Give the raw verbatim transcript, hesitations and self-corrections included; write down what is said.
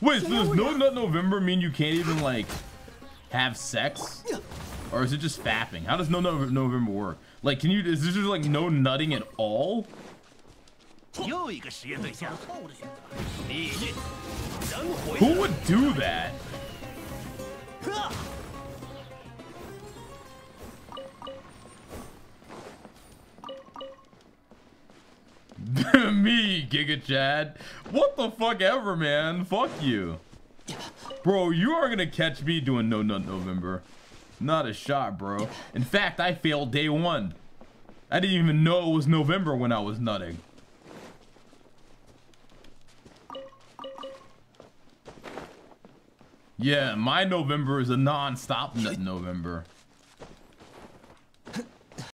Wait, so does no nut November mean you can't even like have sex, or is it just fapping? How does no nut November work? Like, can you? Is this just like no nutting at all? Who would do that? Me, Giga Chad. What the fuck ever, man. Fuck you. Bro, you are gonna catch me doing no nut November. Not a shot, bro. In fact, I failed day one. I didn't even know it was November when I was nutting. Yeah, my November is a non-stop nut November.